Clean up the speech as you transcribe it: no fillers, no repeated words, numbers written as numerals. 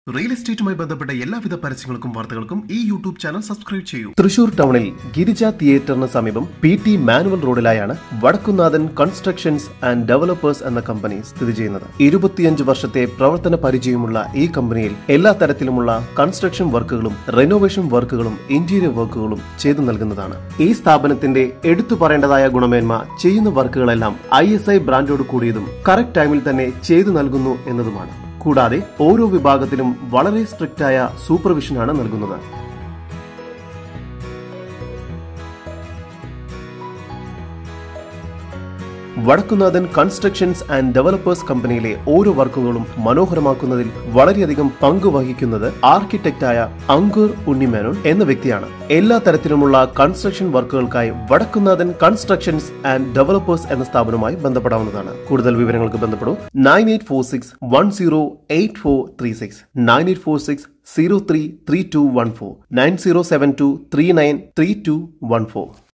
Real എസ്റ്റേറ്റുമായി ബന്ധപ്പെട്ട എല്ലാവിധ പരസ്യങ്ങൾക്കും വാർത്തകൾക്കും ഈ യൂട്യൂബ് ചാനൽ സബ്സ്ക്രൈബ് ചെയ്യൂ. തൃശൂർ ടൗണിൽ ഗിരിജ തിയേറ്ററിന് സമീപം PT മാനുവൽ റോഡിലായാണ് വടക്കുന്നാഥൻ കൺസ്ട്രക്ഷൻസ് ആൻഡ് ഡെവലപ്പേഴ്സ് എന്ന കമ്പനി സ്ഥിതി ചെയ്യുന്നത്. 25 വർഷത്തെ പ്രവർത്തന പരിചയമുള്ള ഈ കമ്പനിയിൽ എല്ലാ തരത്തിലുമുള്ള കൺസ്ട്രക്ഷൻ വർക്കുകളും റെനോവേഷൻ വർക്കുകളും ഇന്റീരിയർ വർക്കുകളും ചെയ്തു നൽകുന്നതാണ്. ഈ സ്ഥാപനത്തിന്റെ എടുത്തു പറയേണ്ടതായ ഗുണമേന്മ ചെയ്യുന്ന വർക്കുകളെല്ലാം ISI ബ്രാൻഡോട് കൂടിയതും കറക്റ്റ് ടൈമിൽ തന്നെ ചെയ്തു നൽകുന്നു എന്നതുമാണ്. കൂടാതെ ഓരോ വിഭാഗത്തിലും വളരെ സ്ട്രിക്റ്റ് ആയ സൂപ്പർവിഷനാണ് നൽകുന്നത്. വടക്കുന്നാഥൻ കൺസ്ട്രക്ഷൻസ് ആൻഡ് ഡെവലപ്പേഴ്സ് കമ്പനിയിലെ ഓരോ വർക്കുകളും മനോഹരമാക്കുന്നതിൽ വളരെയധികം പങ്ക് വഹിക്കുന്നത് ആർക്കിടെക്റ്റായ അങ്കുർ ഉണ്ണിമേനോൻ എന്ന വ്യക്തിയാണ്. എല്ലാ തരത്തിലുമുള്ള കൺസ്ട്രക്ഷൻ വർക്കുകൾക്കായി വടക്കുന്നാഥൻ കൺസ്ട്രക്ഷൻസ് ആൻഡ് ഡെവലപ്പേഴ്സ് എന്ന സ്ഥാപനവുമായി ബന്ധപ്പെടാവുന്നതാണ്. കൂടുതൽ വിവരങ്ങൾക്ക് ബന്ധപ്പെടൂ 9846108436 9846033214 9072393214.